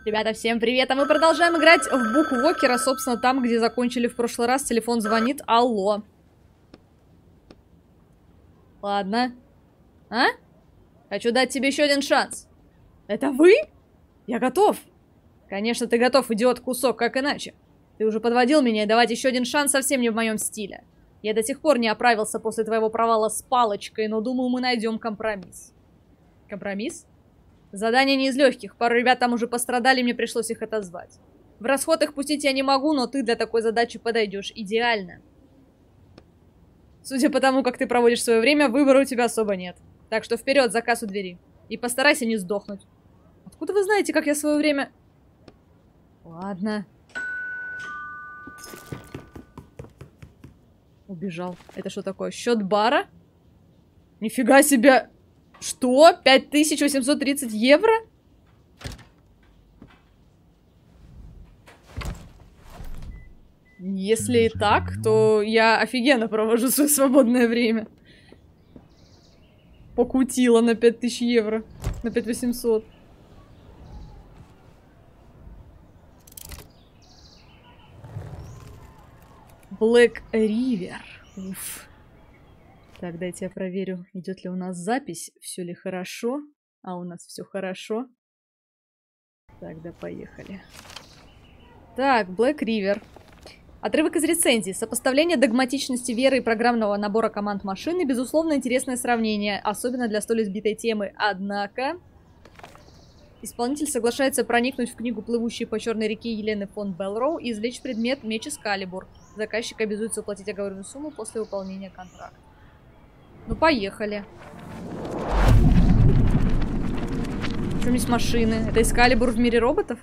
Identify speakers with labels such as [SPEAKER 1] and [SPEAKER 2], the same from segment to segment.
[SPEAKER 1] Ребята, всем привет! А мы продолжаем играть в Bookwalker, собственно, там, где закончили в прошлый раз. Телефон звонит. Алло. Ладно. А? Хочу дать тебе еще один шанс. Это вы? Я готов. Конечно, ты готов, идиот кусок, как иначе. Ты уже подводил меня, и давать еще один шанс совсем не в моем стиле. Я до сих пор не оправился после твоего провала с палочкой, но думаю, мы найдем компромисс. Компромисс? Задание не из легких. Пару ребят там уже пострадали, мне пришлось их отозвать. В расход их пустить я не могу, но ты для такой задачи подойдешь идеально. Судя по тому, как ты проводишь свое время, выбора у тебя особо нет. Так что вперед, заказ у двери. И постарайся не сдохнуть. Откуда вы знаете, как я свое время... Ладно. Убежал. Это что такое? Счет бара? Нифига себе! Что? 5830 евро? Если и так, то я офигенно провожу свое свободное время. Покутила на 5000 евро. На 5800. Black River. Уф. Так, дайте я проверю, идет ли у нас запись, все ли хорошо. А у нас все хорошо. Тогда поехали. Так, Black River. Отрывок из рецензии. Сопоставление догматичности веры и программного набора команд машины. Безусловно, интересное сравнение, особенно для столь избитой темы. Однако, исполнитель соглашается проникнуть в книгу «Плывущие по черной реке» Елены фон Белроу и извлечь предмет меч Эскалибур. Заказчик обязуется уплатить оговоренную сумму после выполнения контракта. Ну, поехали. В чем есть машины? Это Эскалибур в мире роботов?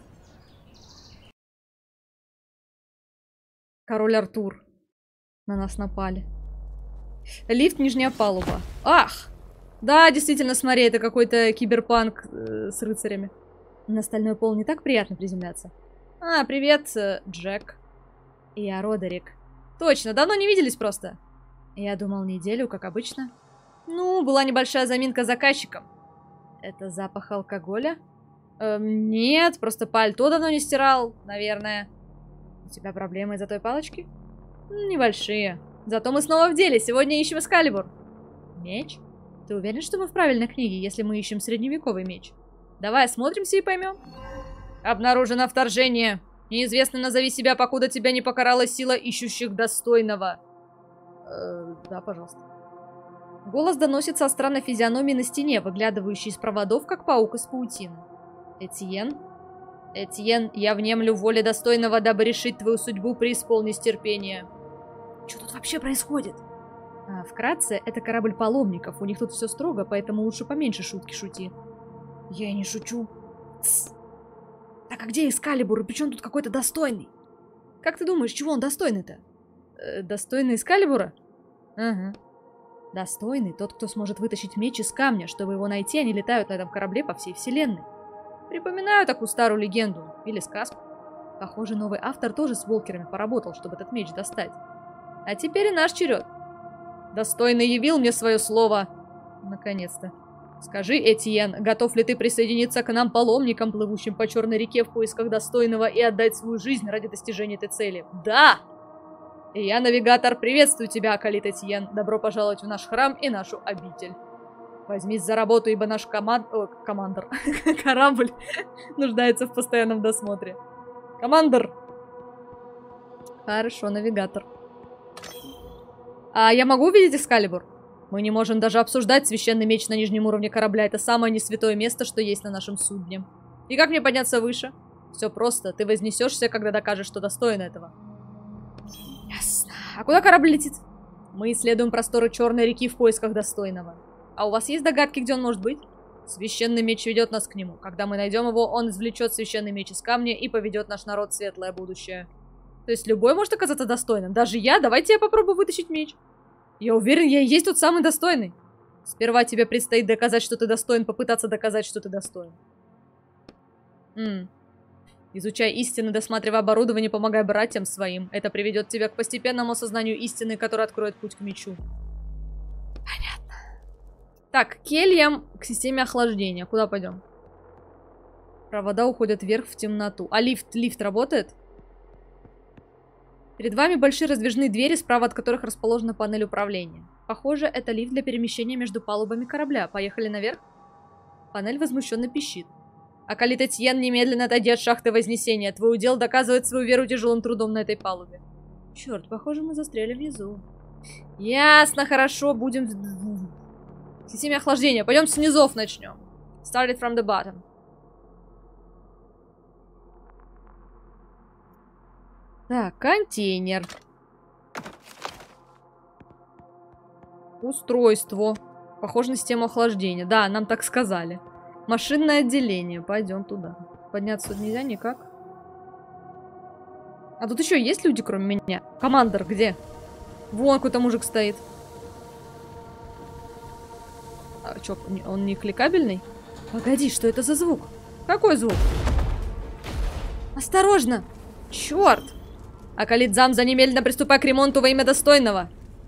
[SPEAKER 1] Король Артур. На нас напали. Лифт, нижняя палуба. Ах! Да, действительно, смотри, это какой-то киберпанк с рыцарями. На стальной пол не так приятно приземляться. А, привет, Джек. И я Родерик. Точно, давно не виделись просто. Я думал, неделю, как обычно. Ну, была небольшая заминка с заказчиком. Это запах алкоголя? Нет, просто пальто давно не стирал, наверное. У тебя проблемы из-за той палочки? Небольшие. Зато мы снова в деле. Сегодня ищем Эскалибур. Меч? Ты уверен, что мы в правильной книге, если мы ищем средневековый меч? Давай осмотримся и поймем. Обнаружено вторжение. Неизвестно, назови себя, покуда тебя не покарала сила ищущих достойного. Да, пожалуйста. Голос доносится от странной физиономии на стене, выглядывающей из проводов, как паук из паутины. Этьен? Этьен, я внемлю воле достойного, дабы решить твою судьбу, преисполнись терпения. Что тут вообще происходит? Вкратце, это корабль паломников. У них тут все строго, поэтому лучше поменьше шутки шути. Я не шучу. Тсс. Так а где Эскалибур? И причем тут какой-то достойный? Как ты думаешь, чего он достойный-то? Достойный Эскалибура? Ага. Достойный тот, кто сможет вытащить меч из камня. Чтобы его найти, они летают на этом корабле по всей вселенной. Припоминаю такую старую легенду. Или сказку. Похоже, новый автор тоже с волкерами поработал, чтобы этот меч достать. А теперь и наш черед. Достойный явил мне свое слово. Наконец-то. Скажи, Этьен, готов ли ты присоединиться к нам, паломникам, плывущим по черной реке в поисках достойного, и отдать свою жизнь ради достижения этой цели? Да! И я, навигатор, приветствую тебя, Акалит Этьен. Добро пожаловать в наш храм и нашу обитель. Возьмись за работу, ибо наш командор. Корабль нуждается в постоянном досмотре. Командор! Хорошо, навигатор. А я могу увидеть Эскалибур? Мы не можем даже обсуждать священный меч на нижнем уровне корабля. Это самое несвятое место, что есть на нашем судне. И как мне подняться выше? Все просто. Ты вознесешься, когда докажешь, что достоин этого. Ясно. А куда корабль летит? Мы исследуем просторы Черной реки в поисках достойного. А у вас есть догадки, где он может быть? Священный меч ведет нас к нему. Когда мы найдем его, он извлечет священный меч из камня и поведет наш народ в светлое будущее. То есть любой может оказаться достойным. Даже я. Давайте я попробую вытащить меч. Я уверен, я и есть тот самый достойный. Сперва тебе предстоит доказать, что ты достоин, попытаться доказать, что ты достоин. Изучай истины, досматривай оборудование, помогай братьям своим. Это приведет тебя к постепенному осознанию истины, которая откроет путь к мечу. Понятно. Так, кельям к системе охлаждения. Куда пойдем? Провода уходят вверх в темноту. А лифт работает? Перед вами большие раздвижные двери, справа от которых расположена панель управления. Похоже, это лифт для перемещения между палубами корабля. Поехали наверх? Панель возмущенно пищит. Акалит Этьен, немедленно отойди от шахты Вознесения. Твой удел доказывает свою веру тяжелым трудом на этой палубе. Черт, похоже, мы застряли внизу. Ясно, хорошо, будем в системе охлаждения. Пойдем с низов начнем. Started from the bottom. Так, контейнер. Устройство. Похоже на систему охлаждения. Да, нам так сказали. Машинное отделение. Пойдем туда. Подняться тут нельзя никак. А тут еще есть люди, кроме меня? Командор где? Вон какой-то мужик стоит. А чё, он не кликабельный? Погоди, что это за звук? Какой звук? Осторожно! Черт! Акалит Замза, немедленно приступай к ремонту во имя достойного.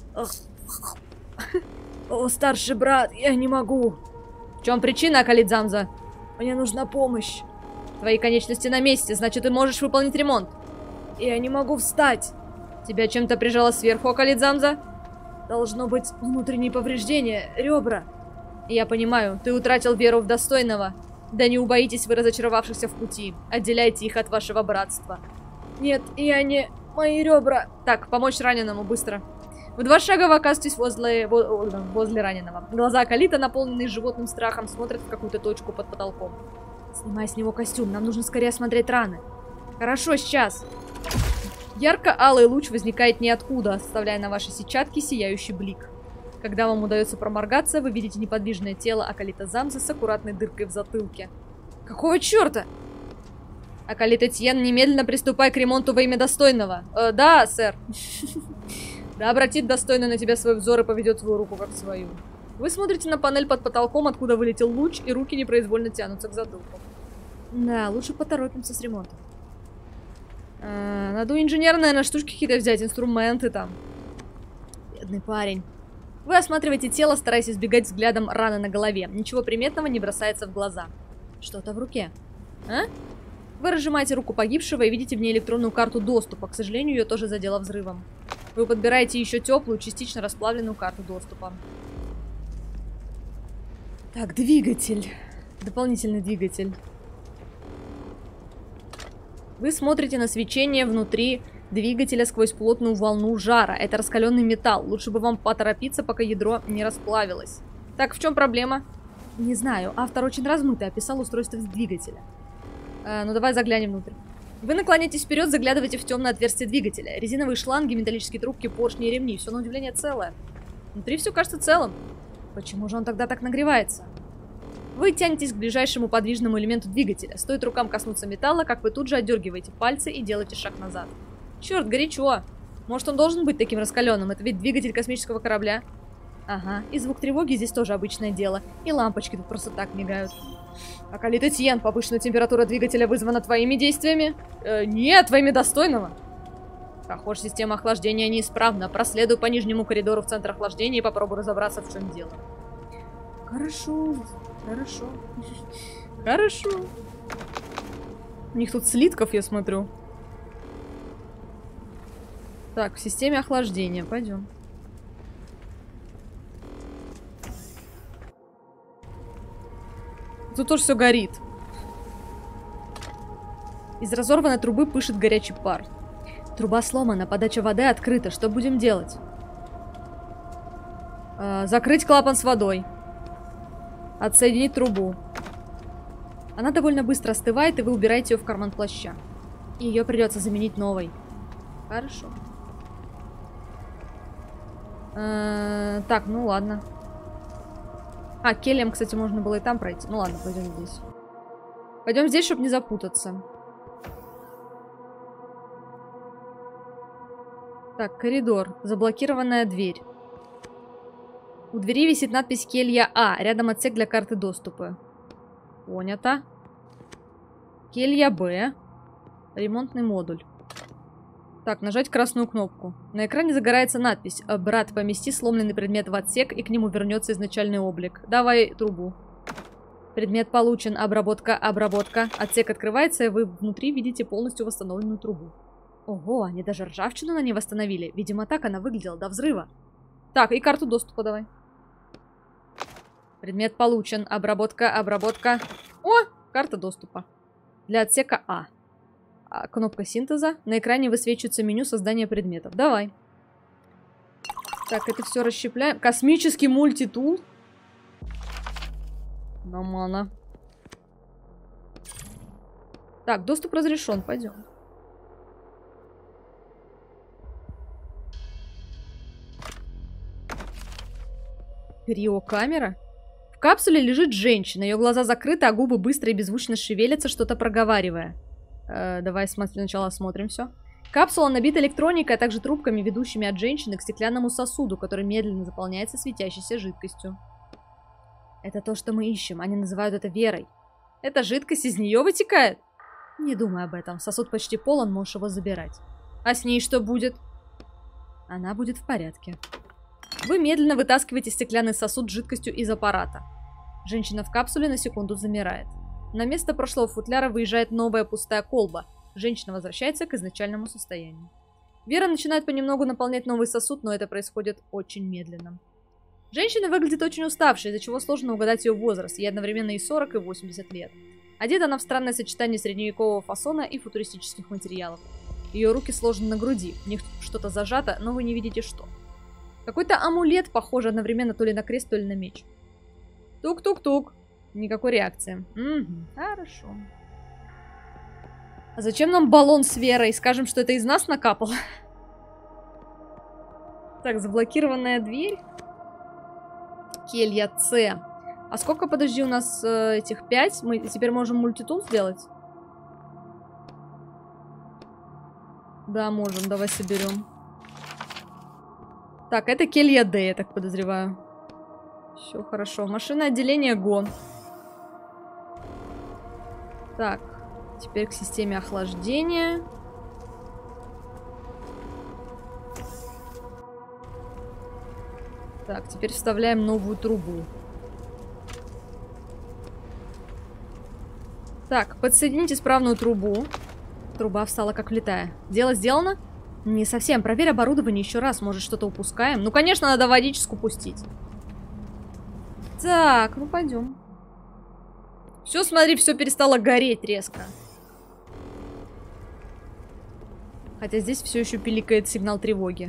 [SPEAKER 1] О, старший брат, я не могу. В чем причина, Акалит Замза? Мне нужна помощь. Твои конечности на месте, значит, ты можешь выполнить ремонт. Я не могу встать. Тебя чем-то прижало сверху, Акалит Замза? Должно быть внутренние повреждения, ребра. Я понимаю, ты утратил веру в достойного. Да не убоитесь вы разочаровавшихся в пути. Отделяйте их от вашего братства. Нет, я не... Мои ребра. Так, помочь раненому, быстро. В 2 шага вы оказываетесь возле раненого. Глаза Акалита, наполненные животным страхом, смотрят в какую-то точку под потолком. Снимай с него костюм, нам нужно скорее осмотреть раны. Хорошо, сейчас. Ярко-алый луч возникает ниоткуда, оставляя на вашей сетчатке сияющий блик. Когда вам удается проморгаться, вы видите неподвижное тело Акалита Замза с аккуратной дыркой в затылке. Какого черта? Акалит Этьен, немедленно приступай к ремонту во имя достойного. Да, сэр. Да обратит достойный на тебя свой взор и поведет свою руку как свою. Вы смотрите на панель под потолком, откуда вылетел луч, и руки непроизвольно тянутся к затылку. Да, лучше поторопимся с ремонтом. Надо у инженера, наверное, штучки какие-то взять, инструменты там. Бедный парень. Вы осматриваете тело, стараясь избегать взглядом раны на голове. Ничего приметного не бросается в глаза. Что-то в руке. А? Вы разжимаете руку погибшего и видите в ней электронную карту доступа. К сожалению, ее тоже задело взрывом. Вы подбираете еще теплую, частично расплавленную карту доступа. Так, двигатель. Дополнительный двигатель. Вы смотрите на свечение внутри двигателя сквозь плотную волну жара. Это раскаленный металл. Лучше бы вам поторопиться, пока ядро не расплавилось. Так, в чем проблема? Не знаю. Автор очень размыто описал устройство двигателя. Ну давай заглянем внутрь. Вы наклоняетесь вперед, заглядываете в темное отверстие двигателя. Резиновые шланги, металлические трубки, поршни и ремни. Все на удивление целое. Внутри все кажется целым. Почему же он тогда так нагревается? Вы тянетесь к ближайшему подвижному элементу двигателя. Стоит рукам коснуться металла, как вы тут же отдергиваете пальцы и делаете шаг назад. Черт, горячо. Может, он должен быть таким раскаленным? Это ведь двигатель космического корабля. Ага, и звук тревоги здесь тоже обычное дело. И лампочки тут просто так мигают. Акалит Этьен, повышенная температура двигателя вызвана твоими действиями? Нет, твоими достойного. Похоже, система охлаждения неисправна. Проследуй по нижнему коридору в центр охлаждения и попробуй разобраться, в чем дело. Хорошо, хорошо. Хорошо. У них тут слитков, я смотрю. Так, в системе охлаждения. Пойдем. Тут тоже все горит. Из разорванной трубы пышет горячий пар. Труба сломана, подача воды открыта. Что будем делать? Закрыть клапан с водой. Отсоединить трубу. Она довольно быстро остывает, и вы убираете ее в карман плаща. Ее придется заменить новой. Хорошо. Так, ну ладно. А, кельям, кстати, можно было и там пройти. Ну ладно, пойдем здесь. Пойдем здесь, чтобы не запутаться. Так, коридор. Заблокированная дверь. У двери висит надпись «Келья А». Рядом отсек для карты доступа. Понято. Келья Б. Ремонтный модуль. Так, нажать красную кнопку. На экране загорается надпись «Брат, помести сломленный предмет в отсек, и к нему вернется изначальный облик». Давай трубу. Предмет получен. Обработка, обработка. Отсек открывается, и вы внутри видите полностью восстановленную трубу. Ого, они даже ржавчину на ней восстановили. Видимо, так она выглядела до взрыва. Так, и карту доступа давай. Предмет получен. Обработка, обработка. О, карта доступа. Для отсека А. Кнопка синтеза. На экране высвечивается меню создания предметов. Давай. Так, это все расщепляем. Космический мультитул. Нормально. Так, доступ разрешен. Пойдем. Криокамера? В капсуле лежит женщина. Ее глаза закрыты, а губы быстро и беззвучно шевелятся, что-то проговаривая. Давай сначала осмотрим все. Капсула набита электроникой, а также трубками, ведущими от женщины к стеклянному сосуду, который медленно заполняется светящейся жидкостью. Это то, что мы ищем. Они называют это верой. Эта жидкость из нее вытекает? Не думай об этом. Сосуд почти полон, можешь его забирать. А с ней что будет? Она будет в порядке. Вы медленно вытаскиваете стеклянный сосуд с жидкостью из аппарата. Женщина в капсуле на секунду замирает. На место прошлого футляра выезжает новая пустая колба. Женщина возвращается к изначальному состоянию. Вера начинает понемногу наполнять новый сосуд, но это происходит очень медленно. Женщина выглядит очень уставшей, из-за чего сложно угадать ее возраст. Ей одновременно и 40, и 80 лет. Одета она в странное сочетание средневекового фасона и футуристических материалов. Ее руки сложены на груди, в них что-то зажато, но вы не видите что. Какой-то амулет, похожий одновременно то ли на крест, то ли на меч. Тук-тук-тук. Никакой реакции. Хорошо. А зачем нам баллон с Верой? Скажем, что это из нас накапало? Так, заблокированная дверь. Келья С. А сколько, подожди, у нас этих 5? Мы теперь можем мультитул сделать? Да, можем. Давай соберем. Так, это келья Д, я так подозреваю. Все хорошо. Машина отделения ГОН. Так, теперь к системе охлаждения. Так, теперь вставляем новую трубу. Так, подсоедините исправную трубу. Труба встала как влитая. Дело сделано? Не совсем. Проверь оборудование еще раз. Может, что-то упускаем? Ну, конечно, надо водичку пустить. Так, ну пойдем. Все, смотри, все перестало гореть резко. Хотя здесь все еще пиликает сигнал тревоги.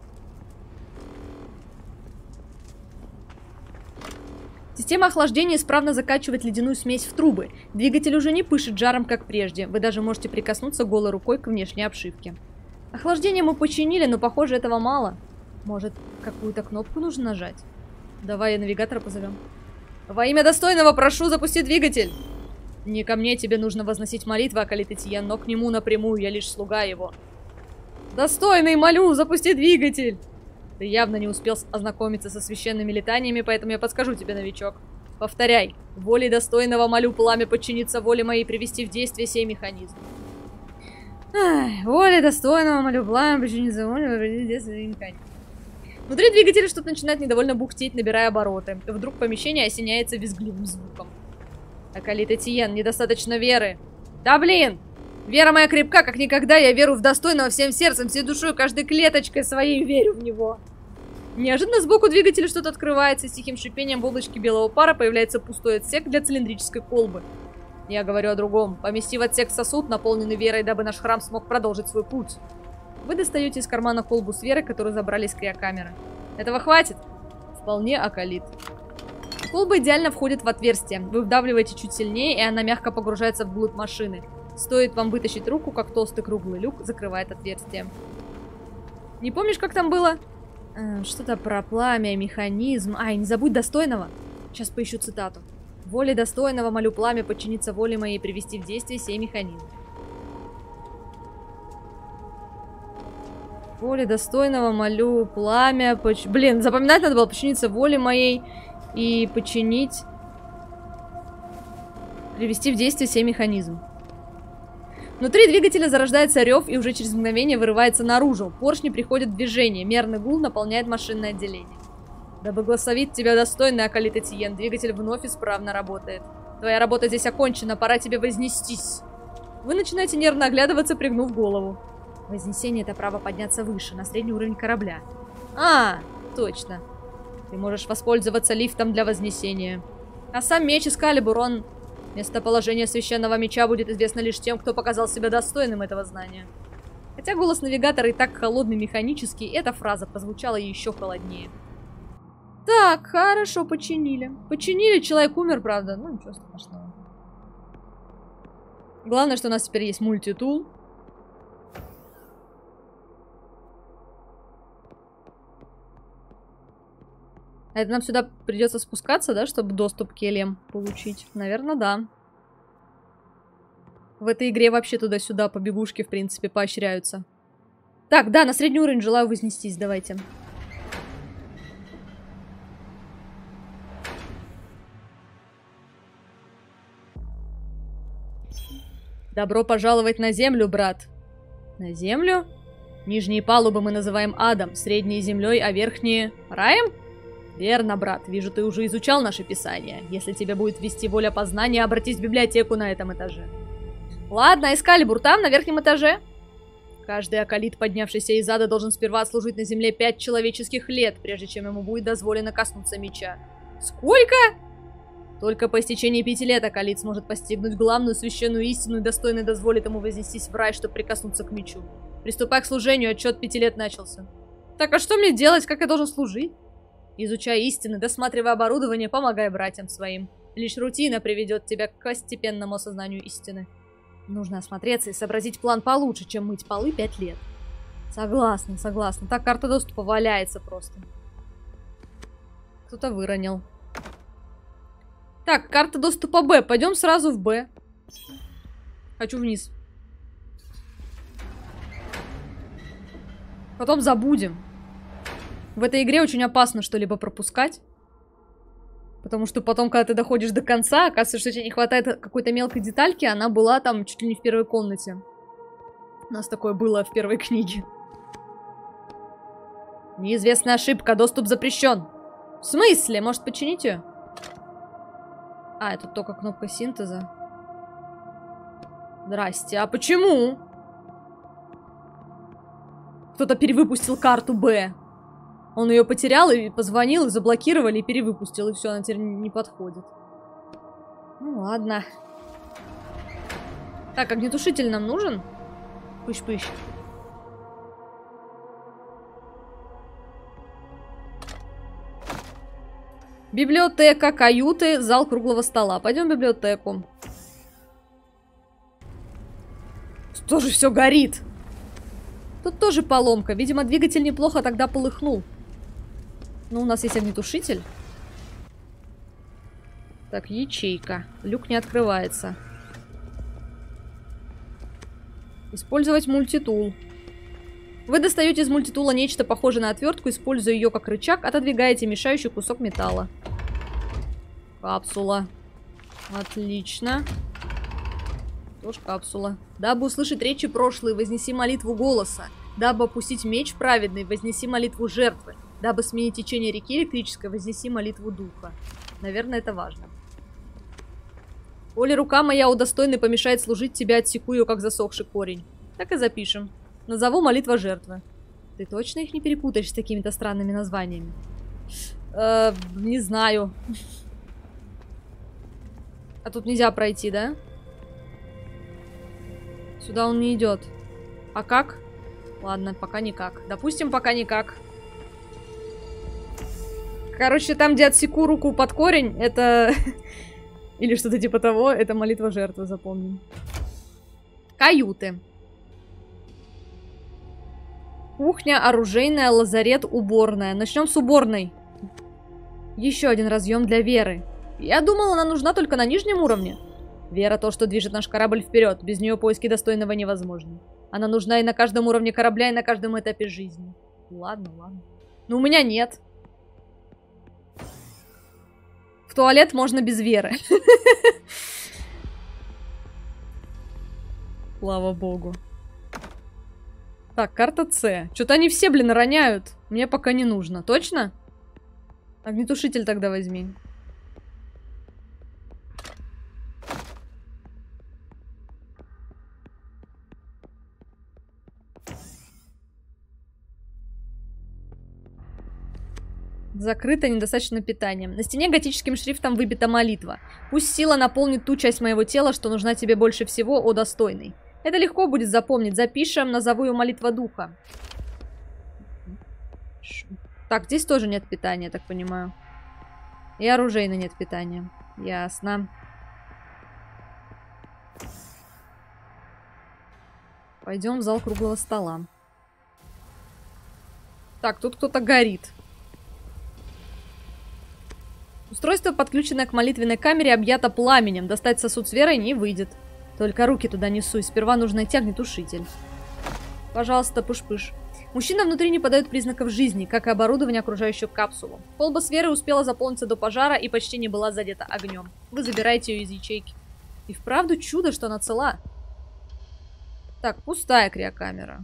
[SPEAKER 1] Система охлаждения исправно закачивает ледяную смесь в трубы. Двигатель уже не пышет жаром, как прежде. Вы даже можете прикоснуться голой рукой к внешней обшивке. Охлаждение мы починили, но, похоже, этого мало. Может, какую-то кнопку нужно нажать? Давай навигатора позовем. Во имя достойного прошу, запусти двигатель. Не ко мне тебе нужно возносить молитвы, Акалит Этьен, но к нему напрямую, я лишь слуга его. Достойный, молю, запусти двигатель. Ты явно не успел ознакомиться со священными летаниями, поэтому я подскажу тебе, новичок. Повторяй. Волей достойного молю пламя подчиниться воле моей, привести в действие сей механизм. Волей достойного молю пламя подчиниться воле моей, привести в действие сей механизм. Внутри двигателя что-то начинает недовольно бухтеть, набирая обороты. Вдруг помещение осеняется визгливым звуком. Акалит Этьен, недостаточно веры. Да блин! Вера моя крепка, как никогда. Я верю в достойного всем сердцем, всей душой, каждой клеточкой своей верю в него. Неожиданно сбоку двигателя что-то открывается, и с тихим шипением в облачке белого пара появляется пустой отсек для цилиндрической колбы. Я говорю о другом. Помести в отсек сосуд, наполненный верой, дабы наш храм смог продолжить свой путь. Вы достаете из кармана колбу с верой, которую забрали из криокамеры. Этого хватит? Вполне, Акалит. Колба идеально входит в отверстие. Вы вдавливаете чуть сильнее, и она мягко погружается вглубь машины. Стоит вам вытащить руку, как толстый круглый люк закрывает отверстие. Не помнишь, как там было? Что-то про пламя, механизм. Ай, не забудь достойного. Сейчас поищу цитату. Воле достойного молю пламя подчиниться воле моей и привести в действие сей механизм. Воле достойного молю пламя... Блин, запоминать надо было. Подчиниться воле моей и подчинить... Привести в действие сей механизм. Внутри двигателя зарождается рев и уже через мгновение вырывается наружу. Поршни приходят в движение. Мерный гул наполняет машинное отделение. Да благословит тебя достойный Акалит Этьен. Двигатель вновь исправно работает. Твоя работа здесь окончена, пора тебе вознестись. Вы начинаете нервно оглядываться, пригнув голову. Вознесение — это право подняться выше, на средний уровень корабля. А, точно. Ты можешь воспользоваться лифтом для вознесения. А сам меч Эскалибур, он... Местоположение священного меча будет известно лишь тем, кто показал себя достойным этого знания. Хотя голос навигатора и так холодный, механический, эта фраза прозвучала еще холоднее. Так, хорошо, починили. Починили, человек умер, правда. Ну, ничего страшного. Главное, что у нас теперь есть мультитул. А это нам сюда придется спускаться, да, чтобы доступ к кельям получить? Наверное, да. В этой игре вообще туда-сюда побегушки, в принципе, поощряются. Так, да, на средний уровень желаю вознестись, давайте. Добро пожаловать на землю, брат. На землю? Нижние палубы мы называем адом, средние землей, а верхние раем? Верно, брат. Вижу, ты уже изучал наше писание. Если тебе будет вести воля познания, обратись в библиотеку на этом этаже. Ладно, Эскалибур там, на верхнем этаже. Каждый акалит, поднявшийся из ада, должен сперва служить на земле 5 человеческих лет, прежде чем ему будет дозволено коснуться меча. Сколько? Только по истечении 5 лет акалит сможет постигнуть главную священную истину и достойно дозволит ему вознестись в рай, чтобы прикоснуться к мечу. Приступай к служению, отчет 5 лет начался. Так, а что мне делать? Как я должен служить? Изучай истины, досматривай оборудование, помогай братьям своим. Лишь рутина приведет тебя к постепенному осознанию истины. Нужно осмотреться и сообразить план получше, чем мыть полы 5 лет. Согласна, согласна. Так, карта доступа валяется просто. Кто-то выронил. Так, карта доступа Б. Пойдем сразу в Б. Хочу вниз. Потом забудем. В этой игре очень опасно что-либо пропускать. Потому что потом, когда ты доходишь до конца, оказывается, что тебе не хватает какой-то мелкой детальки. Она была там чуть ли не в первой комнате. У нас такое было в первой книге. Неизвестная ошибка. Доступ запрещен. В смысле? Может, починить ее? А, это только кнопка синтеза. Здрасте. А почему? Кто-то перевыпустил карту Б. Он ее потерял и позвонил, и заблокировали, и перевыпустил, и все, она теперь не подходит. Ну ладно. Так, огнетушитель нам нужен? Пыщ-пыщ. Библиотека, каюты, зал круглого стола. Пойдем в библиотеку. Тоже все горит. Тут тоже поломка. Видимо, двигатель неплохо тогда полыхнул. Ну, у нас есть огнетушитель. Так, ячейка. Люк не открывается. Использовать мультитул. Вы достаете из мультитула нечто похожее на отвертку, используя ее как рычаг, отодвигаете мешающий кусок металла. Капсула. Отлично. Тоже капсула. Дабы услышать речи прошлые, вознеси молитву голоса. Дабы опустить меч праведный, вознеси молитву жертвы. Дабы сменить течение реки электрической, вознеси молитву духа. Наверное, это важно. Коли рука моя удостойной помешает служить тебе, отсеку ее, как засохший корень. Так и запишем. Назову молитва жертвы. Ты точно их не перепутаешь с какими-то странными названиями? Не знаю. А тут нельзя пройти, да? Сюда он не идет. А как? Ладно, пока никак. Допустим, пока никак. Короче, там, где отсеку руку под корень, это... Или что-то типа того, это молитва жертвы, запомним. Каюты. Кухня, оружейная, лазарет, уборная. Начнем с уборной. Еще один разъем для веры. Я думала, она нужна только на нижнем уровне. Вера — то, что движет наш корабль вперед. Без нее поиски достойного невозможны. Она нужна и на каждом уровне корабля, и на каждом этапе жизни. Ладно, ладно. Но у меня нет. В туалет можно без веры. Слава богу. Так, карта С. Что-то они все, блин, роняют. Мне пока не нужно. Точно? Огнетушитель тогда возьми. Закрыто, недостаточно питанием. На стене готическим шрифтом выбита молитва. Пусть сила наполнит ту часть моего тела, что нужна тебе больше всего, о достойный. Это легко будет запомнить. Запишем, назову ее молитва духа. Так, здесь тоже нет питания, я так понимаю. И оружейно нет питания. Ясно. Пойдем в зал круглого стола. Так, тут кто-то горит. Устройство, подключенное к молитвенной камере, объято пламенем. Достать сосуд с верой не выйдет. Только руки туда не суй. Сперва нужно найти огнетушитель. Пожалуйста, пыш-пыш. Мужчина внутри не подает признаков жизни, как и оборудование, окружающее капсулу. Колба с верой успела заполниться до пожара и почти не была задета огнем. Вы забираете ее из ячейки. И вправду чудо, что она цела. Так, пустая криокамера.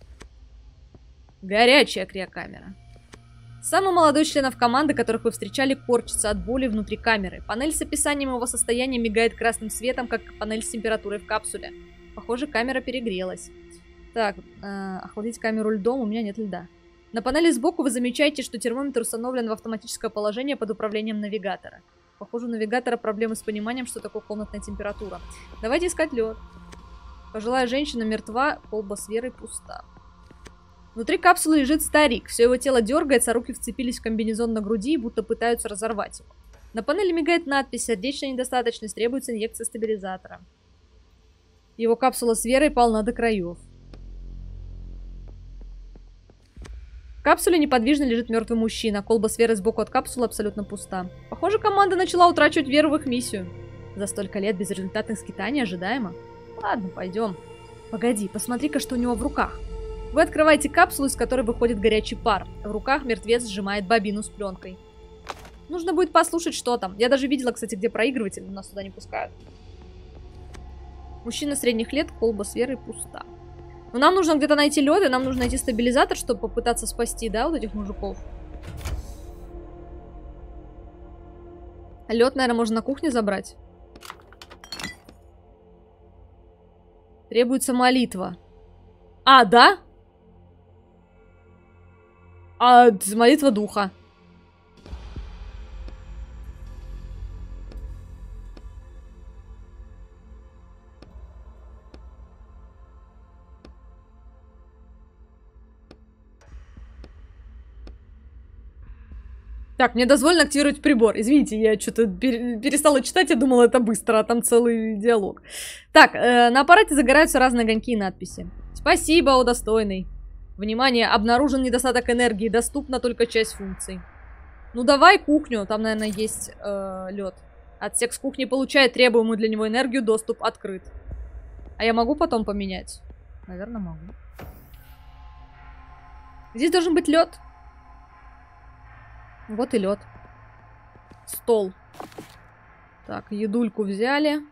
[SPEAKER 1] Горячая криокамера. Самый молодой из членов команды, которых вы встречали, корчится от боли внутри камеры. Панель с описанием его состояния мигает красным светом, как панель с температурой в капсуле. Похоже, камера перегрелась. Так, охладить камеру льдом, у меня нет льда. На панели сбоку вы замечаете, что термометр установлен в автоматическое положение под управлением навигатора. Похоже, у навигатора проблемы с пониманием, что такое комнатная температура. Давайте искать лед. Пожилая женщина мертва, колба с верой пуста. Внутри капсулы лежит старик. Все его тело дергается, а руки вцепились в комбинезон на груди, будто пытаются разорвать его. На панели мигает надпись «Сердечная недостаточность, требуется инъекция стабилизатора». Его капсула с верой полна до краев. В капсуле неподвижно лежит мертвый мужчина. Колба с верой сбоку от капсулы абсолютно пуста. Похоже, команда начала утрачивать веру в их миссию. За столько лет безрезультатных скитаний ожидаемо. Ладно, пойдем. Погоди, посмотри-ка, что у него в руках. Вы открываете капсулу, из которой выходит горячий пар. В руках мертвец сжимает бобину с пленкой. Нужно будет послушать, что там. Я даже видела, кстати, где проигрыватель, но нас туда не пускают. Мужчина средних лет, колба с верой пуста. Но нам нужно где-то найти лед, и нам нужно найти стабилизатор, чтобы попытаться спасти, да, вот этих мужиков. Лед, наверное, можно на кухне забрать. Требуется молитва. А, да? Молитва духа. Так, мне дозволено активировать прибор. Извините, я что-то перестала читать, я думала, это быстро, а там целый диалог. Так, на аппарате загораются разные огоньки и надписи. Спасибо, о достойный. Внимание, обнаружен недостаток энергии, доступна только часть функций. Ну давай кухню, там, наверное, есть лед. Отсек с кухни получает требуемую для него энергию, доступ открыт. А я могу потом поменять? Наверное, могу. Здесь должен быть лед. Вот и лед. Стол. Так, едульку взяли.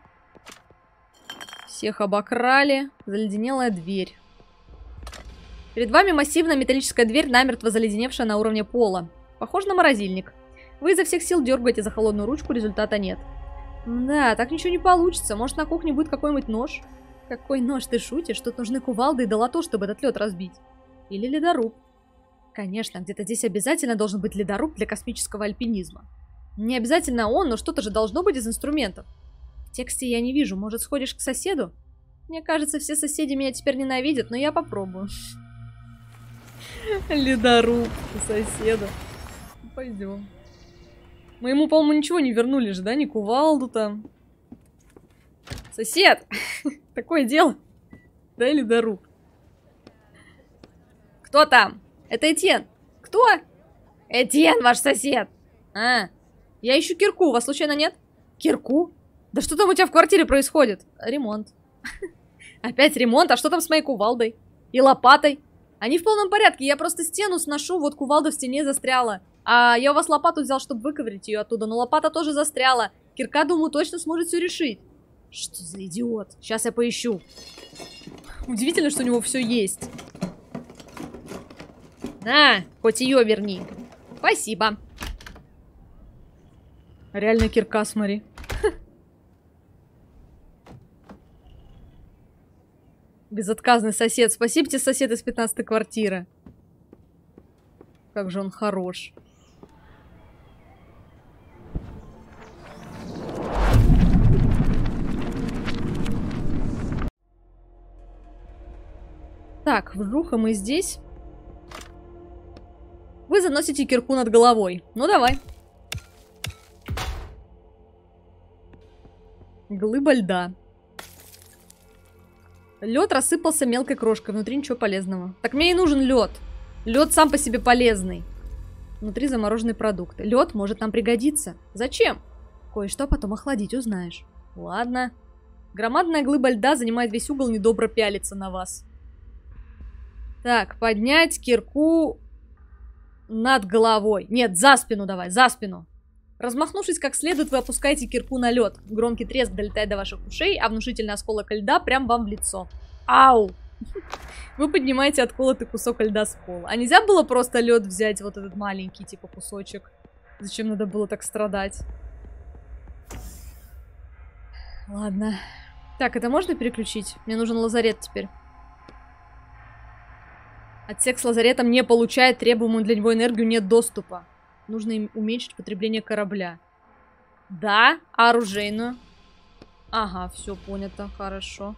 [SPEAKER 1] Всех обокрали. Заледенелая дверь. Перед вами массивная металлическая дверь, намертво заледеневшая на уровне пола. Похож на морозильник. Вы изо всех сил дергаете за холодную ручку, результата нет. Да, так ничего не получится. Может, на кухне будет какой-нибудь нож? Какой нож? Ты шутишь? Тут нужны кувалды и долото, чтобы этот лед разбить. Или ледоруб. Конечно, где-то здесь обязательно должен быть ледоруб для космического альпинизма. Не обязательно он, но что-то же должно быть из инструментов. В тексте я не вижу. Может, сходишь к соседу? Мне кажется, все соседи меня теперь ненавидят, но я попробую. Ледоруб у соседа. Пойдем. Мы ему, по-моему, ничего не вернули же, да? Ни кувалду там. Сосед! Такое дело. Дай ледоруб. Кто там? Это Этьен. Кто? Этьен, ваш сосед. А, я ищу кирку. У вас случайно нет? Кирку? Да что там у тебя в квартире происходит? Ремонт. Опять ремонт? А что там с моей кувалдой? И лопатой? Они в полном порядке. Я просто стену сношу. Вот кувалда в стене застряла. А я у вас лопату взял, чтобы выковырять ее оттуда. Но лопата тоже застряла. Кирка, думаю, точно сможет все решить. Что за идиот? Сейчас я поищу. Удивительно, что у него все есть. На, хоть ее верни. Спасибо. Реально кирка, смотри. Безотказный сосед. Спасибо тебе, сосед из 15-й квартиры. Как же он хорош. Так, вжуха мы здесь. Вы заносите кирку над головой. Ну, давай. Глыба льда. Лед рассыпался мелкой крошкой. Внутри ничего полезного. Так мне и нужен лед. Лед сам по себе полезный. Внутри замороженные продукты. Лед может нам пригодиться. Зачем? Кое-что потом охладить узнаешь. Ладно. Громадная глыба льда занимает весь угол, недобро пялится на вас. Так, поднять кирку над головой. Нет, за спину давай, за спину. Размахнувшись как следует, вы опускаете кирку на лед. Громкий треск долетает до ваших ушей, а внушительный осколок льда прям вам в лицо. Ау! Вы поднимаете отколотый кусок льда с пола. А нельзя было просто лед взять, вот этот маленький, типа, кусочек? Зачем надо было так страдать? Ладно. Так, это можно переключить? Мне нужен лазарет теперь. Отсек с лазаретом не получает требуемую для него энергию, нет доступа. Нужно им уменьшить потребление корабля. Да, а оружейную? Ага, все понято, хорошо.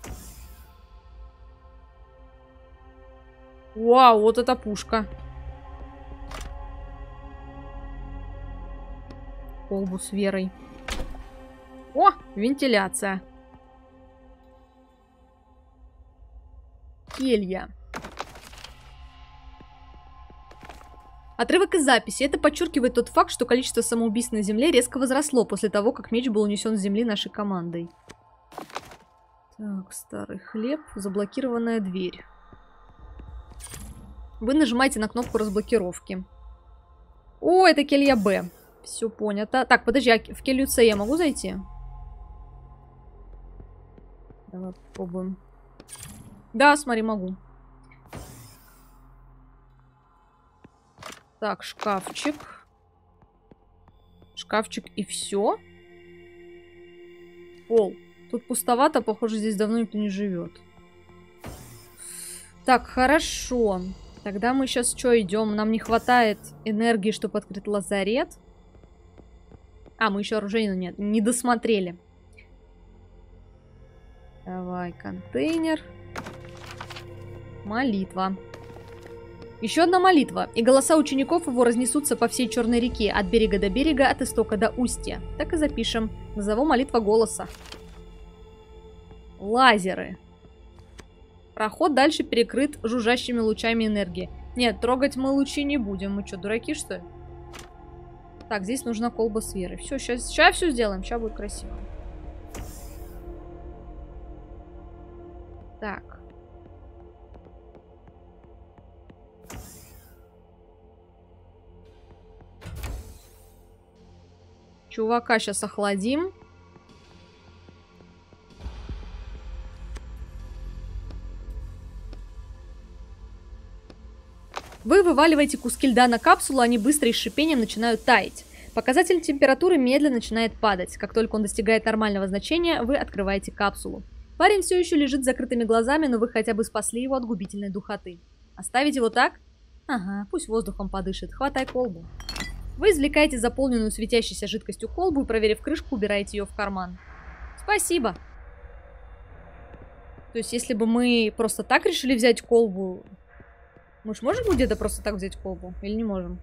[SPEAKER 1] Вау, вот эта пушка. Колбу с Верой. О, вентиляция. Келья. Отрывок из записи. Это подчеркивает тот факт, что количество самоубийств на Земле резко возросло после того, как меч был унесен с Земли нашей командой. Так, старый хлеб. Заблокированная дверь. Вы нажимаете на кнопку разблокировки. О, это келья Б. Все понято. Так, подожди, а в келью С я могу зайти? Давай попробуем. Да, смотри, могу. Так, шкафчик. Шкафчик и все. Пол. Тут пустовато, похоже, здесь давно никто не живет. Так, хорошо. Тогда мы сейчас что идем? Нам не хватает энергии, чтобы открыть лазарет. А, мы еще оружейную нет. Не досмотрели. Давай, контейнер. Молитва. Еще одна молитва, и голоса учеников его разнесутся по всей Черной реке, от берега до берега, от истока до устья. Так и запишем. Назову молитва голоса. Лазеры. Проход дальше перекрыт жужжащими лучами энергии. Нет, трогать мы лучи не будем. Мы что, дураки, что ли? Так, здесь нужна колба с Верой. Все, сейчас все сделаем. Сейчас будет красиво. Так. Чувака сейчас охладим. Вы вываливаете куски льда на капсулу, они быстро и с шипением начинают таять. Показатель температуры медленно начинает падать. Как только он достигает нормального значения, вы открываете капсулу. Парень все еще лежит с закрытыми глазами, но вы хотя бы спасли его от губительной духоты. Оставить его так? Ага, пусть воздухом подышит. Хватай колбу. Вы извлекаете заполненную светящейся жидкостью колбу и, проверив крышку, убираете ее в карман. Спасибо. То есть, если бы мы просто так решили взять колбу... Мы ж можем где-то просто так взять колбу? Или не можем?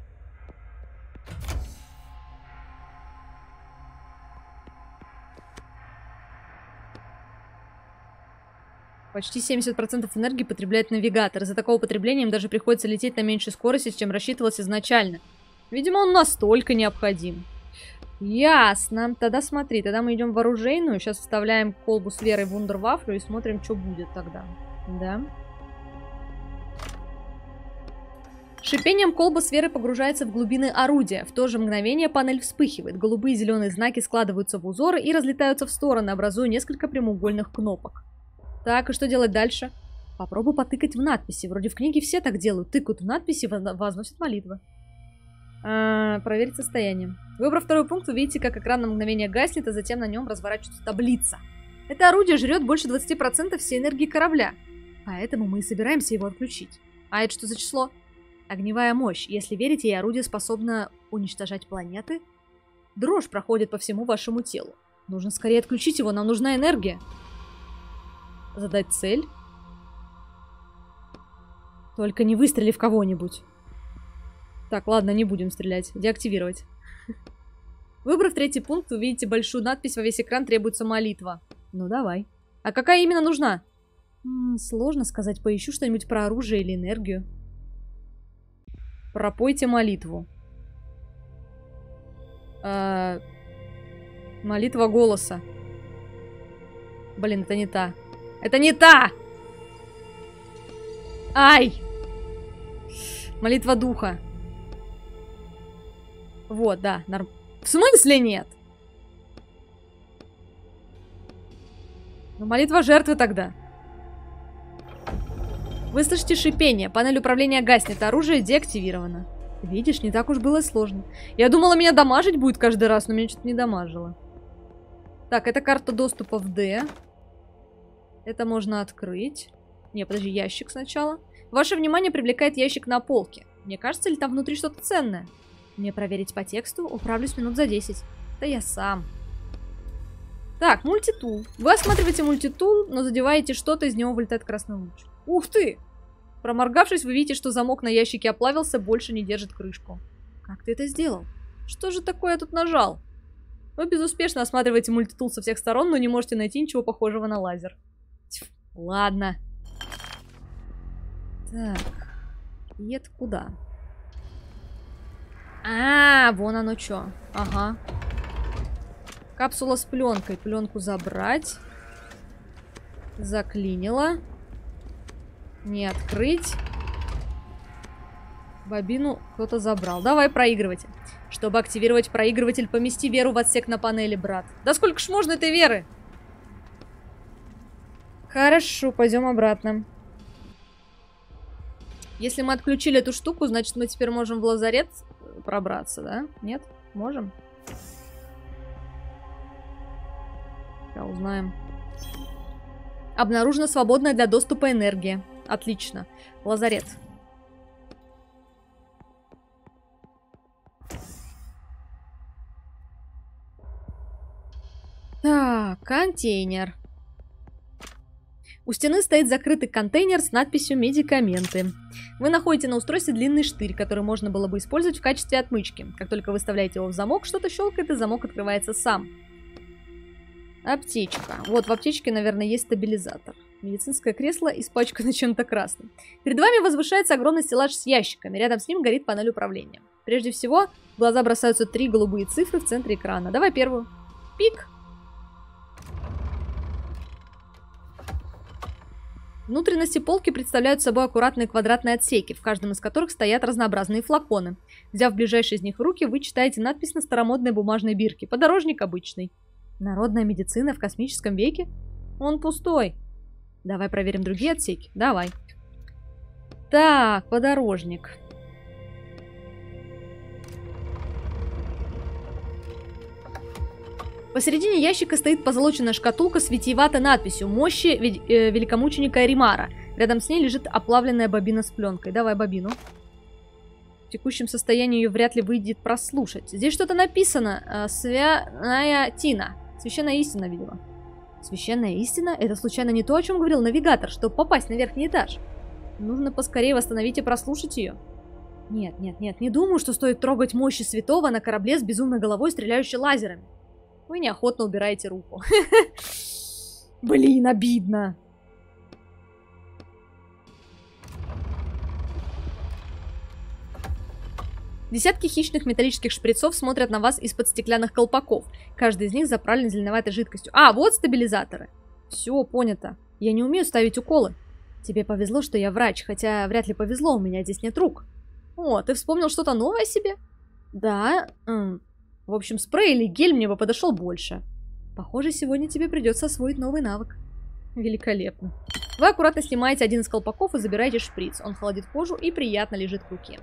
[SPEAKER 1] Почти 70% энергии потребляет навигатор. Из-за такого потребления им даже приходится лететь на меньшей скорости, чем рассчитывалось изначально. Видимо, он настолько необходим. Ясно. Тогда смотри, тогда мы идем в оружейную. Сейчас вставляем колбу с Верой в вундервафлю и смотрим, что будет тогда. Да. Шипением колба с Верой погружается в глубины орудия. В то же мгновение панель вспыхивает. Голубые и зеленые знаки складываются в узоры и разлетаются в стороны, образуя несколько прямоугольных кнопок. Так, и что делать дальше? Попробуй потыкать в надписи. Вроде в книге все так делают. Тыкают в надписи, возносят молитвы. Проверить состояние. Выбрав второй пункт, вы видите, как экран на мгновение гаснет, а затем на нем разворачивается таблица. Это орудие жрет больше 20% всей энергии корабля. Поэтому мы и собираемся его отключить. А это что за число? Огневая мощь. Если верите, и орудие способно уничтожать планеты. Дрожь проходит по всему вашему телу. Нужно скорее отключить его, нам нужна энергия. Задать цель. Только не выстрели в кого-нибудь. Так, ладно, не будем стрелять. Деактивировать. Выбрав третий пункт, вы увидите большую надпись во весь экран «Требуется молитва». Ну, давай. А какая именно нужна? Сложно сказать. Поищу что-нибудь про оружие или энергию. Пропойте молитву. Молитва голоса. Блин, это не та. Это не та! Ай! Молитва духа. Вот, да. В смысле нет? Ну, молитва жертвы тогда. Вы слышите шипение. Панель управления гаснет. Оружие деактивировано. Видишь, не так уж было сложно. Я думала, меня дамажить будет каждый раз, но меня что-то не дамажило. Так, это карта доступа в D. Это можно открыть. Не, подожди, ящик сначала. Ваше внимание привлекает ящик на полке. Мне кажется, ли там внутри что-то ценное? Мне проверить по тексту? Управлюсь минут за 10. Да я сам. Так, мультитул. Вы осматриваете мультитул, но задеваете что-то, из него вылетает красный луч. Ух ты! Проморгавшись, вы видите, что замок на ящике оплавился, больше не держит крышку. Как ты это сделал? Что же такое я тут нажал? Вы безуспешно осматриваете мультитул со всех сторон, но не можете найти ничего похожего на лазер. Тьфу, ладно. Так. И это куда? Вон оно что. Ага. Капсула с пленкой. Пленку забрать. Заклинило. Не открыть. Бобину кто-то забрал. Давай проигрыватель. Чтобы активировать проигрыватель, помести Веру в отсек на панели, брат. Да сколько ж можно этой Веры? Хорошо, пойдем обратно. Если мы отключили эту штуку, значит мы теперь можем в лазарет пробраться, да? Нет? Можем? Сейчас узнаем. Обнаружена свободная для доступа энергия. Отлично. Лазарет. Так, контейнер. У стены стоит закрытый контейнер с надписью «Медикаменты». Вы находите на устройстве длинный штырь, который можно было бы использовать в качестве отмычки. Как только вы вставляете его в замок, что-то щелкает, и замок открывается сам. Аптечка. Вот, в аптечке, наверное, есть стабилизатор. Медицинское кресло испачкано чем-то красным. Перед вами возвышается огромный стеллаж с ящиками. Рядом с ним горит панель управления. Прежде всего, в глаза бросаются 3 голубые цифры в центре экрана. Давай первую. Пик. Внутренности полки представляют собой аккуратные квадратные отсеки, в каждом из которых стоят разнообразные флаконы. Взяв ближайший из них в руки, вы читаете надпись на старомодной бумажной бирке. Подорожник обычный. Народная медицина в космическом веке? Он пустой. Давай проверим другие отсеки. Давай. Так, подорожник. Посередине ящика стоит позолоченная шкатулка с витиеватой надписью «Мощи великомученика Эримара». Рядом с ней лежит оплавленная бобина с пленкой. Давай бобину. В текущем состоянии ее вряд ли выйдет прослушать. Здесь что-то написано. Свяная Тина. Священная истина, видимо. Священная истина? Это случайно не то, о чем говорил навигатор, чтобы попасть на верхний этаж? Нужно поскорее восстановить и прослушать ее. Нет, нет, нет, не думаю, что стоит трогать мощи святого на корабле с безумной головой, стреляющей лазерами. Вы неохотно убираете руку. Блин, обидно. Десятки хищных металлических шприцов смотрят на вас из-под стеклянных колпаков. Каждый из них заправлен зеленоватой жидкостью. А, вот стабилизаторы. Все, понято. Я не умею ставить уколы. Тебе повезло, что я врач, хотя вряд ли повезло, у меня здесь нет рук. О, ты вспомнил что-то новое себе? Да. В общем, спрей или гель мне бы подошел больше. Похоже, сегодня тебе придется освоить новый навык. Великолепно. Вы аккуратно снимаете один из колпаков и забираете шприц. Он холодит кожу и приятно лежит в руке.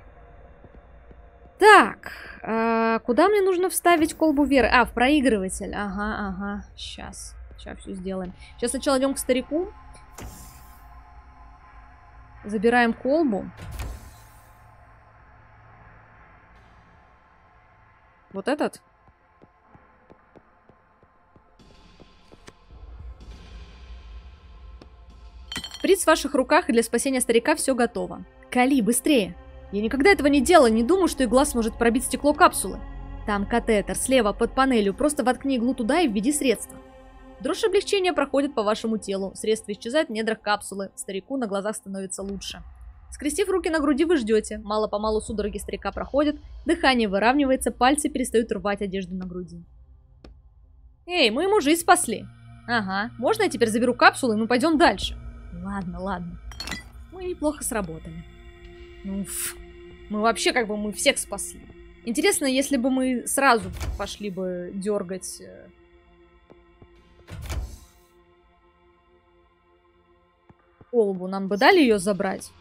[SPEAKER 1] Так, куда мне нужно вставить колбу Веры? А, в проигрыватель. Ага, ага. Сейчас все сделаем. Сейчас сначала идем к старику. Забираем колбу. Вот этот? Шприц в ваших руках, и для спасения старика все готово. Кали, быстрее! Я никогда этого не делала, не думаю, что игла сможет пробить стекло капсулы. Там катетер, слева, под панелью, просто воткни иглу туда и введи средство. Дрожь облегчения проходит по вашему телу, средство исчезает в недрах капсулы, старику на глазах становится лучше. Скрестив руки на груди, вы ждете, мало-помалу судороги старика проходят, дыхание выравнивается, пальцы перестают рвать одежду на груди. Эй, мы ему жизнь спасли. Ага, можно я теперь заберу капсулу, и мы пойдем дальше? Ладно, ладно. Мы неплохо сработали. Ну, мы вообще как бы мы всех спасли. Интересно, если бы мы сразу пошли бы дергать... Колбу, нам бы дали ее забрать?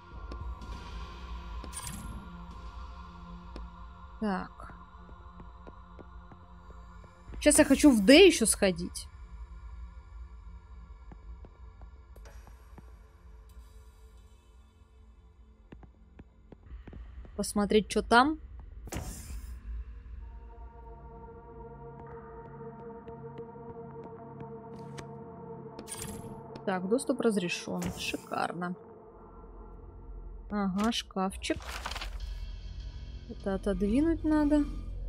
[SPEAKER 1] Так. Сейчас я хочу в Д еще сходить. Посмотреть, что там. Так, доступ разрешен. Шикарно. Ага, шкафчик. Это отодвинуть надо.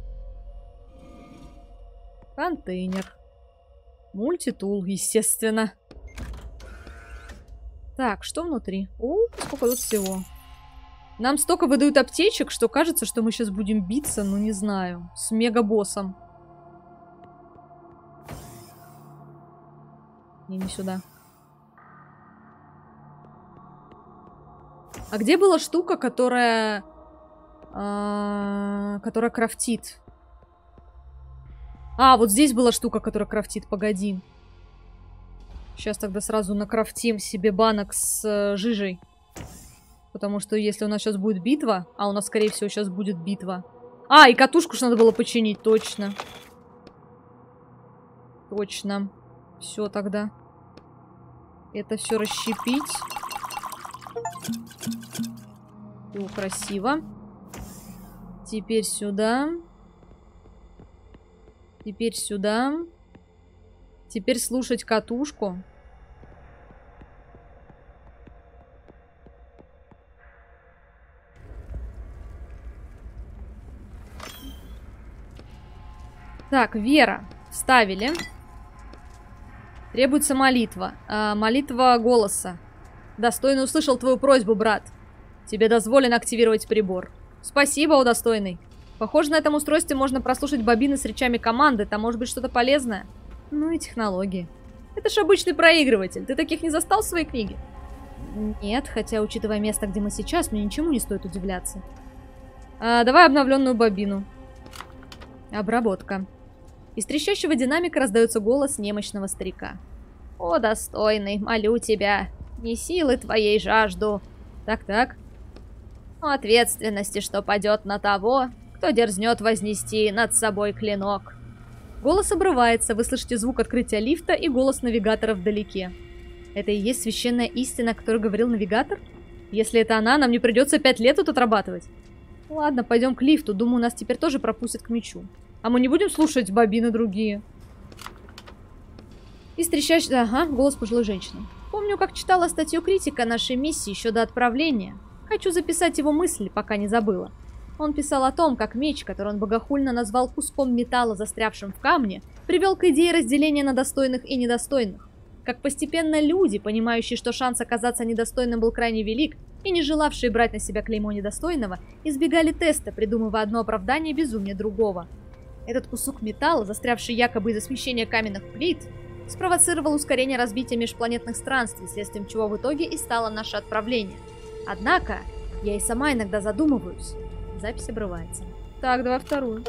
[SPEAKER 1] Контейнер. Мультитул, естественно. Так, что внутри? О, сколько тут всего. Нам столько выдают аптечек, что кажется, что мы сейчас будем биться, ну не знаю, с мегабоссом. Не сюда. А где была штука, которая крафтит? А, вот здесь была штука, которая крафтит, погоди. Сейчас тогда сразу накрафтим себе банок с жижей. Потому что если у нас сейчас будет битва, а у нас, скорее всего, сейчас будет битва. А, и катушку же надо было починить, точно. Точно. Все тогда. Это все расщепить. О, красиво. Теперь сюда. Теперь сюда. Теперь слушать катушку. Так, Вера. Вставили. Требуется молитва. Молитва голоса. Достойный услышал твою просьбу, брат. Тебе дозволено активировать прибор. Спасибо, о достойный. Похоже, на этом устройстве можно прослушать бобины с речами команды. Там может быть что-то полезное. Ну и технологии. Это ж обычный проигрыватель. Ты таких не застал в своей книге? Нет, хотя, учитывая место, где мы сейчас, мне ничему не стоит удивляться. Давай обновленную бобину. Обработка. Из трещащего динамика раздается голос немощного старика. «О, достойный, молю тебя, не силы твоей жажду». Так-так. «О ответственности, что падет на того, кто дерзнет вознести над собой клинок». Голос обрывается, вы слышите звук открытия лифта и голос навигатора вдалеке. Это и есть священная истина, о которой говорил навигатор? Если это она, нам не придется 5 лет тут отрабатывать. Ладно, пойдем к лифту, думаю, нас теперь тоже пропустят к мечу. А мы не будем слушать бобины другие? Из трещащей... Ага, голос пожилой женщины. Помню, как читала статью критика нашей миссии еще до отправления. Хочу записать его мысли, пока не забыла. Он писал о том, как меч, который он богохульно назвал куском металла, застрявшим в камне, привел к идее разделения на достойных и недостойных. Как постепенно люди, понимающие, что шанс оказаться недостойным был крайне велик, и не желавшие брать на себя клеймо недостойного, избегали теста, придумывая одно оправдание безумнее другого. Этот кусок металла, застрявший якобы из-за смещения каменных плит, спровоцировал ускорение разбития межпланетных странствий, следствием чего в итоге и стало наше отправление. Однако, я и сама иногда задумываюсь. Запись обрывается. Так, давай вторую.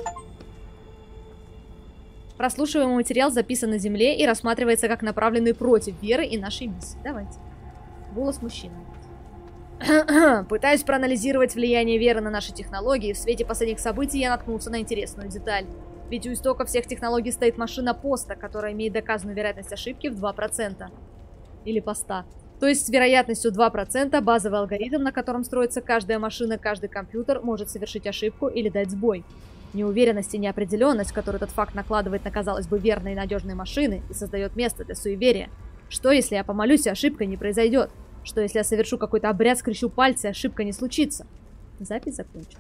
[SPEAKER 1] Прослушиваемый материал записан на Земле и рассматривается как направленный против веры и нашей миссии. Давайте. Голос мужчины. Пытаясь проанализировать влияние веры на наши технологии, в свете последних событий я наткнулся на интересную деталь. Ведь у истока всех технологий стоит машина поста, которая имеет доказанную вероятность ошибки в 2%. Или поста. То есть с вероятностью 2% базовый алгоритм, на котором строится каждая машина, каждый компьютер, может совершить ошибку или дать сбой. Неуверенность и неопределенность, которую этот факт накладывает на, казалось бы, верные и надежные машины и создает место для суеверия, Что, если я помолюсь, и ошибка не произойдет? Что, если я совершу какой-то обряд, скрещу пальцы, и ошибка не случится? Запись закончена.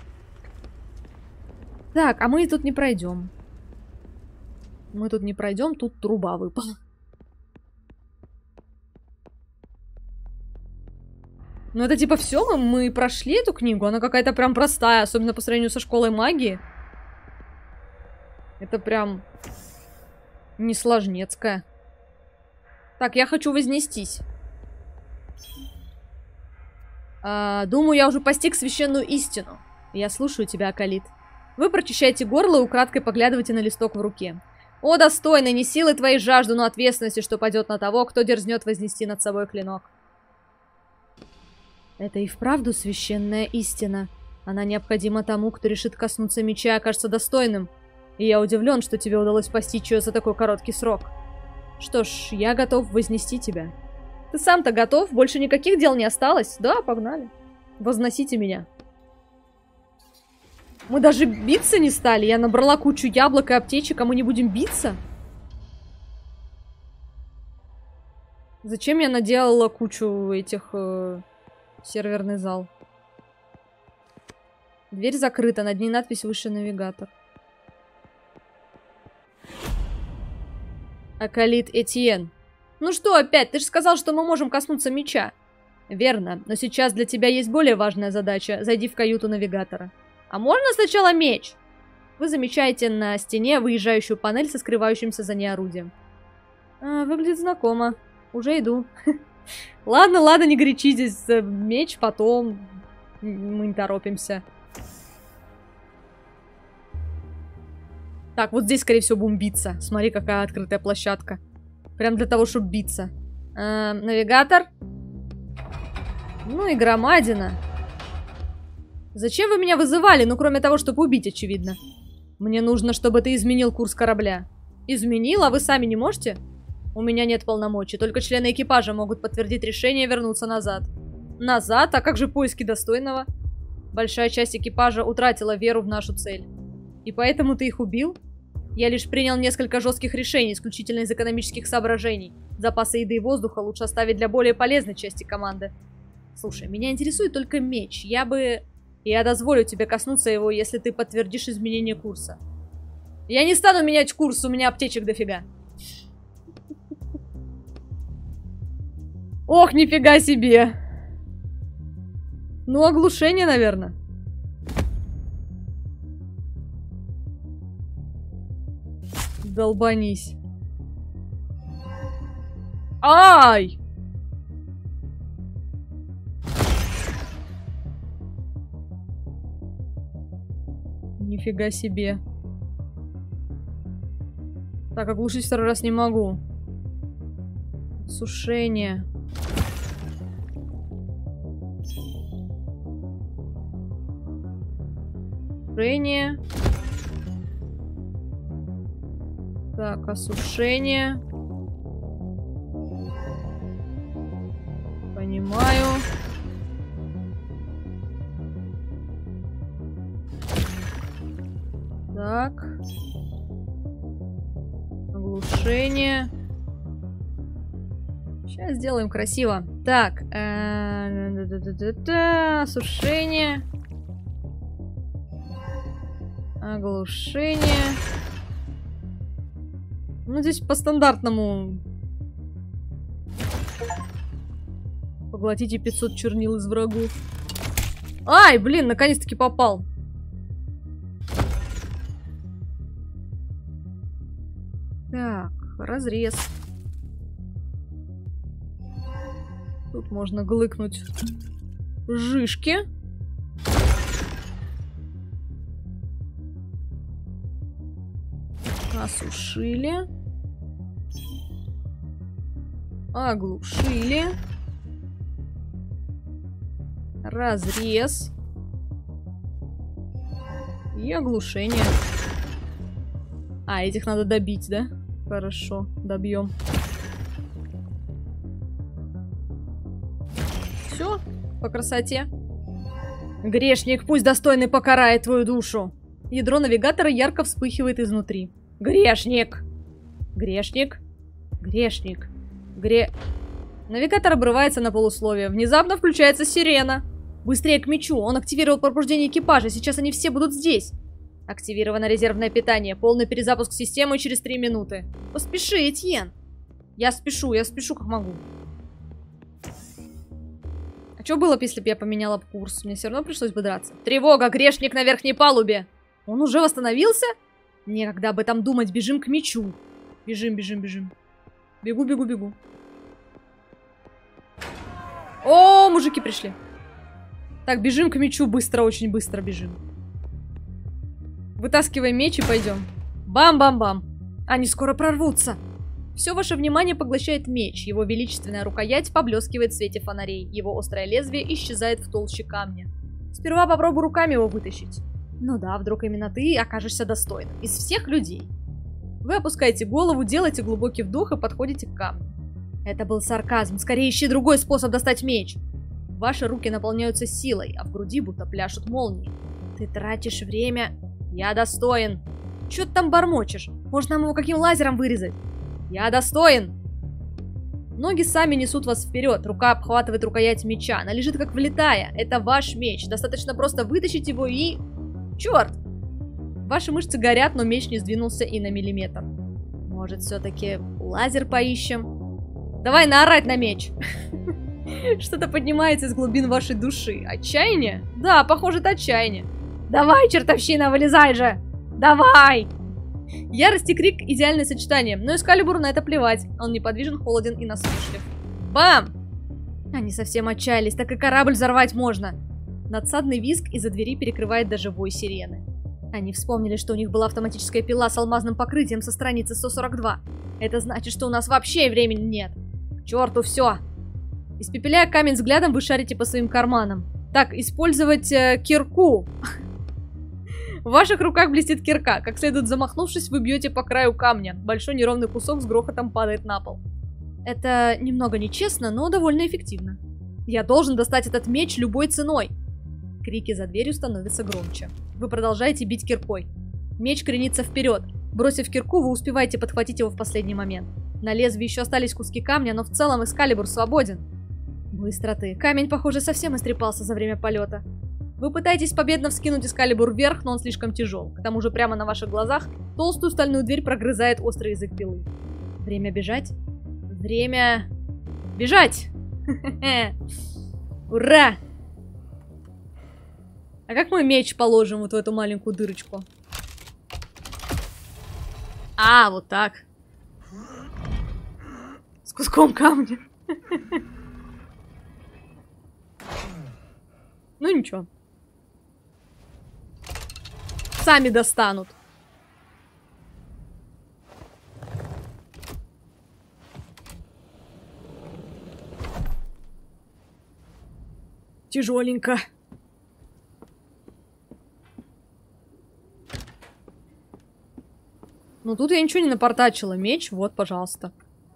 [SPEAKER 1] Так, а мы тут не пройдем. Мы тут не пройдем, тут труба выпала. Ну это типа все, мы прошли эту книгу, она какая-то прям простая, особенно по сравнению со школой магии. Это прям не сложнецкая. Так, я хочу вознестись. Думаю, я уже постиг священную истину. Я слушаю тебя, Акалит. Вы прочищаете горло и украдкой поглядываете на листок в руке. О, достойный, не силы твоей жажду, но ответственности, что падет на того, кто дерзнет вознести над собой клинок. Это и вправду священная истина. Она необходима тому, кто решит коснуться меча и окажется достойным. И я удивлен, что тебе удалось постичь ее за такой короткий срок. Что ж, я готов вознести тебя. Ты сам-то готов? Больше никаких дел не осталось? Да, погнали. Возносите меня. Мы даже биться не стали. Я набрала кучу яблок и аптечек, а мы не будем биться? Зачем я наделала кучу этих... серверный зал. Дверь закрыта, над ней надпись «Высший навигатор». Акалит Этьен. Ну что опять? Ты же сказал, что мы можем коснуться меча. Верно, но сейчас для тебя есть более важная задача. Зайди в каюту навигатора. А можно сначала меч? Вы замечаете на стене выезжающую панель со скрывающимся за ней орудием. Выглядит знакомо. Уже иду. Ладно, ладно, не горячитесь. Меч потом. Мы не торопимся. Так, вот здесь, скорее всего, будем биться. Смотри, какая открытая площадка. Прям для того, чтобы биться. Навигатор. Ну и громадина. Зачем вы меня вызывали? Ну, кроме того, чтобы убить, очевидно. Мне нужно, чтобы ты изменил курс корабля. Изменил? А вы сами не можете? У меня нет полномочий. Только члены экипажа могут подтвердить решение и вернуться назад. Назад? А как же поиски достойного? Большая часть экипажа утратила веру в нашу цель. И поэтому ты их убил? Я лишь принял несколько жестких решений, исключительно из экономических соображений. Запасы еды и воздуха лучше оставить для более полезной части команды. Слушай, меня интересует только меч. Я дозволю тебе коснуться его, если ты подтвердишь изменение курса. Я не стану менять курс, у меня аптечек дофига. Ох, нифига себе. Ну, оглушение, наверное. Долбанись. Ай! Нифига себе. Так, оглушить второй раз не могу. Сушение. Сушение. Так, осушение. Понимаю. Так. Оглушение. Сейчас сделаем красиво. Так. Осушение. Оглушение. Ну, здесь по стандартному. Поглотите 500 чернил из врагов. Ай, блин, наконец-таки попал. Так, разрез. Тут можно глыкнуть жишки. Осушили. Оглушили. Разрез. И оглушение. А, этих надо добить, да? Хорошо, добьем. Все, по красоте. Грешник, пусть достойный покарает твою душу. Ядро навигатора ярко вспыхивает изнутри. Грешник! Грешник! Грешник! Навигатор обрывается на полусловие. Внезапно включается сирена. Быстрее к мечу. Он активировал пробуждение экипажа. Сейчас они все будут здесь. Активировано резервное питание. Полный перезапуск системы через 3 минуты. Поспеши, Этьен. Я спешу как могу. А что было бы, если бы я поменяла курс? Мне все равно пришлось бы драться. Тревога! Грешник на верхней палубе! Он уже восстановился? Некогда об этом думать. Бежим к мечу. Бежим. Бегу. О, мужики пришли. Так, бежим к мечу. Быстро, очень быстро бежим. Вытаскиваем меч и пойдем. Бам-бам-бам. Они скоро прорвутся. Все ваше внимание поглощает меч. Его величественная рукоять поблескивает в свете фонарей. Его острое лезвие исчезает в толще камня. Сперва попробуй руками его вытащить. Ну да, вдруг именно ты окажешься достойным. Из всех людей. Вы опускаете голову, делаете глубокий вдох и подходите к камню. Это был сарказм. Скорее ищи другой способ достать меч. Ваши руки наполняются силой, а в груди будто пляшут молнии. Ты тратишь время. Я достоин. Чё ты там бормочешь? Может, нам его каким лазером вырезать? Я достоин. Ноги сами несут вас вперед. Рука обхватывает рукоять меча. Она лежит как влитая. Это ваш меч. Достаточно просто вытащить его и... Черт! Ваши мышцы горят, но меч не сдвинулся и на миллиметр. Может, все-таки лазер поищем? Давай наорать на меч. Что-то поднимается из глубин вашей души. Отчаяние? Да, похоже, это отчаяние. Давай, чертовщина, вылезай же! Давай! Ярость и крик — идеальное сочетание, но Эскалибуру на это плевать. Он неподвижен, холоден и насмешлив. Бам! Они совсем отчаялись, так и корабль взорвать можно. Надсадный визг из-за двери перекрывает даже вой сирены. Они вспомнили, что у них была автоматическая пила с алмазным покрытием со страницы 142. Это значит, что у нас вообще времени нет. К черту все! Испепеляя камень взглядом, вы шарите по своим карманам. Так, использовать кирку. В ваших руках блестит кирка. Как следует замахнувшись, вы бьете по краю камня. Большой неровный кусок с грохотом падает на пол. Это немного нечестно, но довольно эффективно. Я должен достать этот меч любой ценой. Крики за дверью становятся громче. Вы продолжаете бить киркой. Меч кренится вперед. Бросив кирку, вы успеваете подхватить его в последний момент. На лезвии еще остались куски камня, но в целом Эскалибур свободен. Быстро ты. Камень, похоже, совсем истрепался за время полета. Вы пытаетесь победно вскинуть Эскалибур вверх, но он слишком тяжел. К тому же прямо на ваших глазах толстую стальную дверь прогрызает острый язык пилы. Время бежать? Время... бежать! Ура! А как мы меч положим вот в эту маленькую дырочку? А, вот так. С куском камня. Ну ничего. Сами достанут. Тяжеленько. Ну тут я ничего не напортачила. Меч, вот, пожалуйста.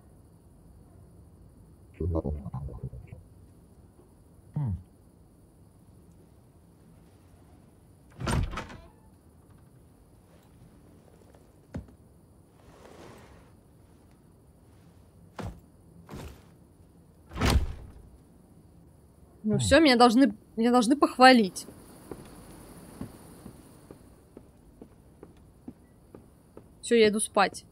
[SPEAKER 1] Ну все, меня должны похвалить. Все, я иду спать.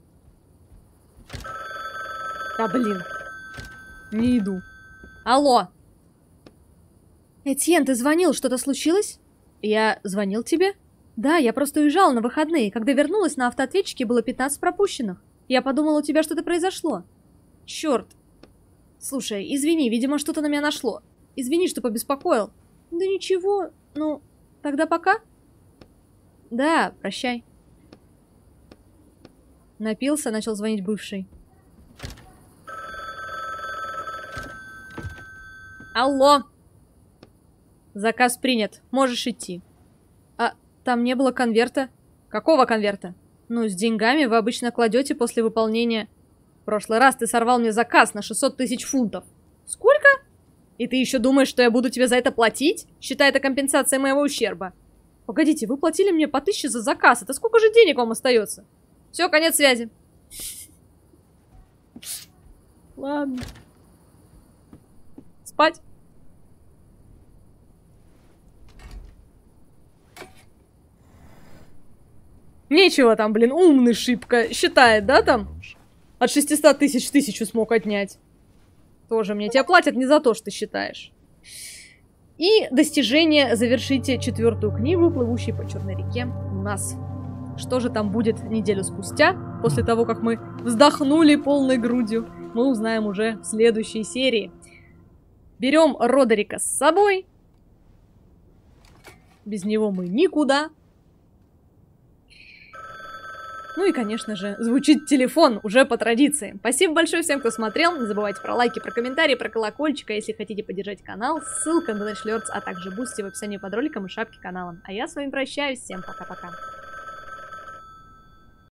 [SPEAKER 1] Да блин. Не иду. Алло. Этьен, ты звонил, что-то случилось? Я звонил тебе? Да, я просто уезжала на выходные. Когда вернулась, на автоответчике было 15 пропущенных. Я подумала, у тебя что-то произошло. Черт. Слушай, извини, видимо, что-то на меня нашло. Извини, что побеспокоил. Да ничего, ну, тогда пока. Да, прощай. Напился, начал звонить бывший. Алло. Заказ принят, можешь идти. А там не было конверта? Какого конверта? Ну, с деньгами вы обычно кладете после выполнения... В прошлый раз ты сорвал мне заказ на 600 тысяч фунтов. Сколько? И ты еще думаешь, что я буду тебе за это платить? Считай это компенсацией моего ущерба. Погодите, вы платили мне по 1000 за заказ. Это сколько же денег вам остается? Все, конец связи. Ладно. Спать. Нечего там, блин, умный шибко считает, да, там? От 600 тысяч 1000 смог отнять. Тоже мне. Тебя платят не за то, что ты считаешь. И достижение. Завершите 4-ю книгу, плывущей по Черной реке у нас. Что же там будет неделю спустя, после того, как мы вздохнули полной грудью, мы узнаем уже в следующей серии. Берем Родерика с собой. Без него мы никуда. Ну и, конечно же, звучит телефон уже по традиции. Спасибо большое всем, кто смотрел. Не забывайте про лайки, про комментарии, про колокольчик. А если хотите поддержать канал, ссылка на Dash Lords, а также Бусти в описании под роликом и шапке канала. А я с вами прощаюсь. Всем пока-пока.